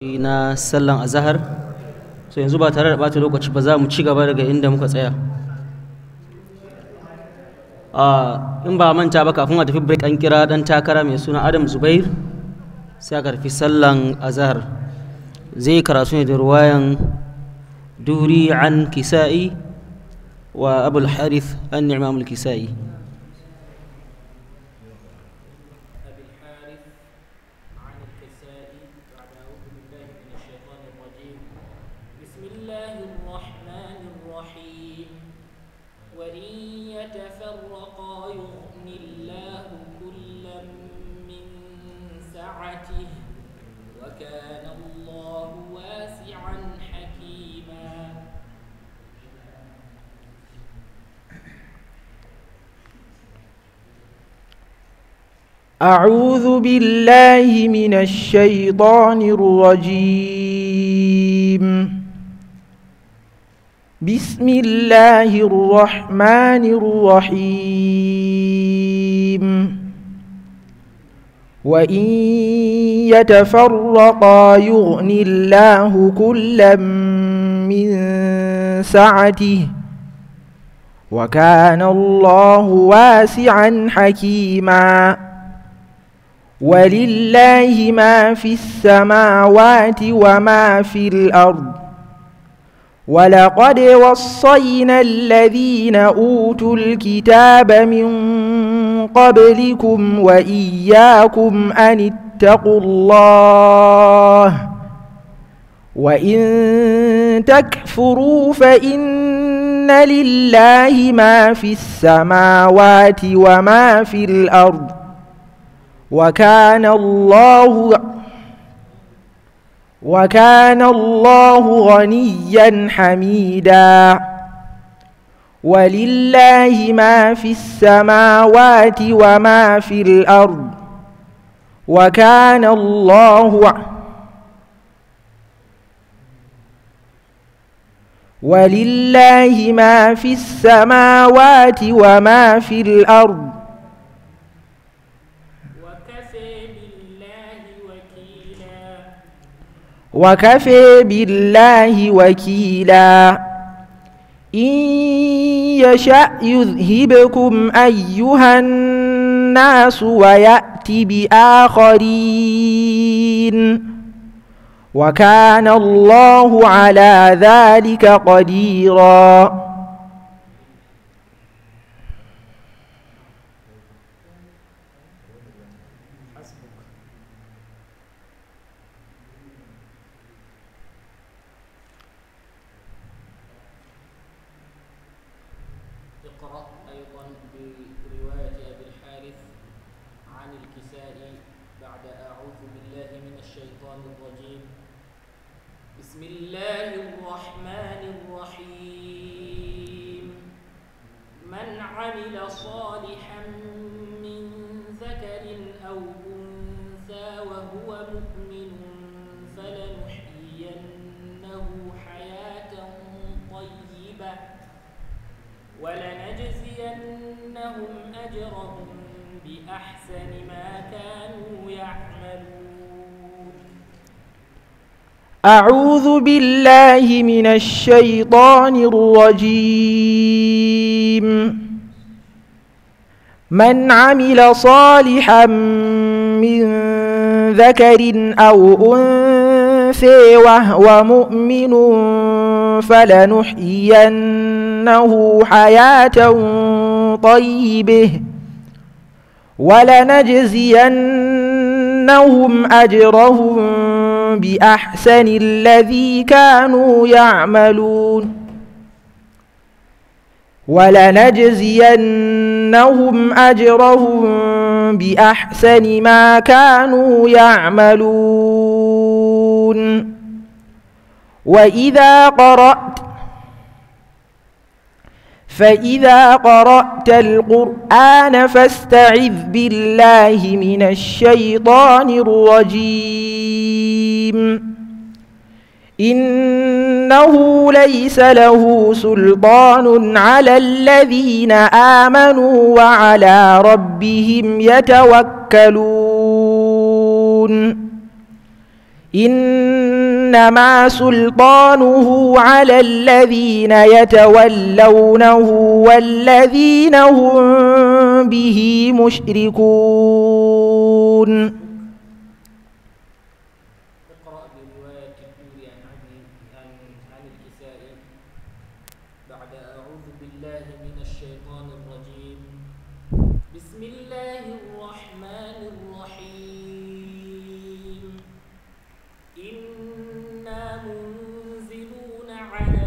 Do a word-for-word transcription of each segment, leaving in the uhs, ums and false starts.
na sallan azahar. So yanzu ba tare da ɓata lokaci ba za mu ci gaba daga inda muka tsaya. In ba manta ba kafin a tafi break an kira ɗan takara mai suna Adam Zubair sai aka tafi sallan azahar. Zai karatu ne da ruwayan Duri an Kisa'i wa Abul Harith an Imam al-Kisa'i. أعوذ بالله من الشيطان الرجيم. بسم الله الرحمن الرحيم. وإن يتفرقا يغن الله كلا من سعته وكان الله واسعا حكيما. ولله ما في السماوات وما في الأرض. ولقد وصينا الذين أوتوا الكتاب من قبلكم وإياكم أن اتقوا الله وإن تكفروا فإن لله ما في السماوات وما في الأرض وكان الله وكان الله غنيا حميدا. ولله ما في السماوات وما في الأرض وكان الله ولله ما في السماوات وما في الأرض وكفى بالله وكيلا. إن يشأ يذهبكم أيها الناس ويأت بآخرين وكان الله على ذلك قديرا. ولنجزينهم أجرهم بأحسن ما كانوا يعملون. أعوذ بالله من الشيطان الرجيم. من عمل صالحا من ذكر أو أنثى وهو مؤمن فلنحيينه حياة طيبة ولنجزينهم أجرهم بأحسن الذي كانوا يعملون. ولنجزينهم أجرهم بأحسن ما كانوا يعملون. وإذا قرأت فإذا قرأت القرآن فاستعذ بالله من الشيطان الرجيم. إنه ليس له سلطان على الذين آمنوا وعلى ربهم يتوكلون. إنما سلطانه على الذين يتولونه والذين هم به مشركون. اقرأ برواية الدوري عن عن عن الكسائي بعد أعوذ بالله من الشيطان الرجيم. بسم الله الرحمن الرحيم. إنا منزلون على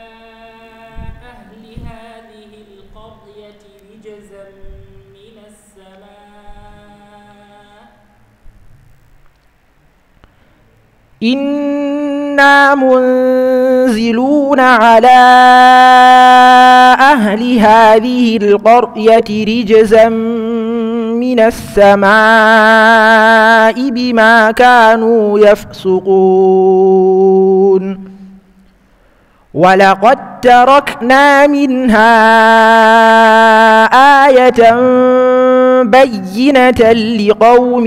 أهل هذه القرية رجزا من السماء. إنا منزلون على أهل هذه القرية رجزا من السماء بما كانوا يفسقون. ولقد تركنا منها آية بينة لقوم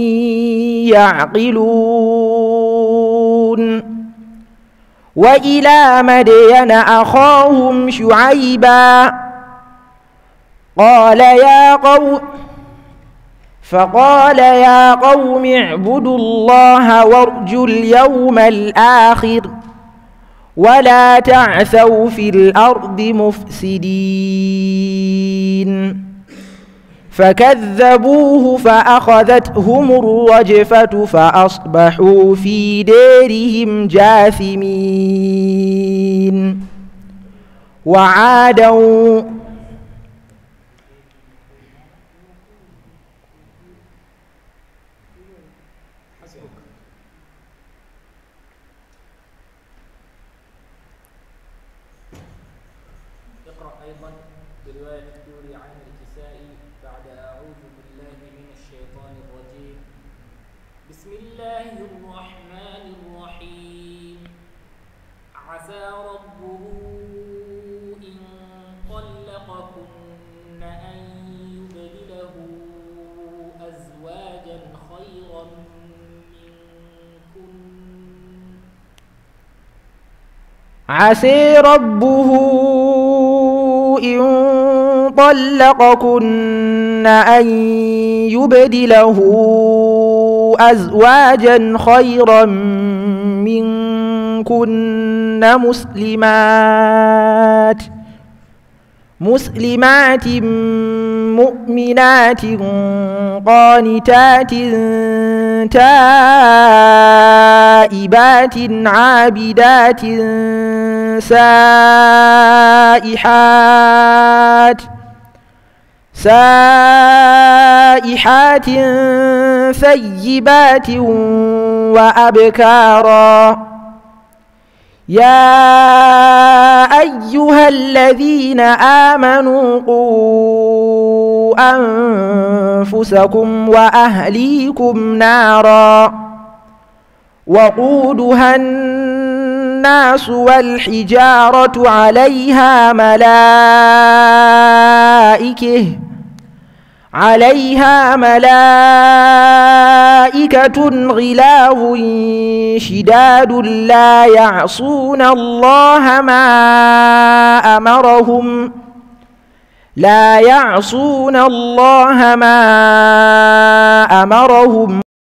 يعقلون. وإلى مدين أخاهم شعيبا قال يا قوم فقال يا قوم اعبدوا الله وارجوا اليوم الآخر ولا تعثوا في الأرض مفسدين. فكذبوه فأخذتهم الرجفة فأصبحوا في دارهم جاثمين. وعادا اقرأ أيضا برواية الدوري عن الكسائي بعد أعوذ بالله من الشيطان الرجيم. بسم الله الرحمن الرحيم. عسى ربه إن طلقكن أن يبدله أزواجا خيرا منكن. عسى ربه إن طلقكن أن يبدله أزواجا خيرا منكن مسلمات مسلمات مؤمنات قانتات تائبات عابدات سائحات سائحات ثيبات وأبكارا. يا أيها الذين آمنوا قوا أنفسكم وأهليكم نارا وقودها الناس والحجارة عليها ملائكة عليها ملائكة غلاظ شداد لا يعصون الله ما أمرهم لا يعصون الله ما أمرهم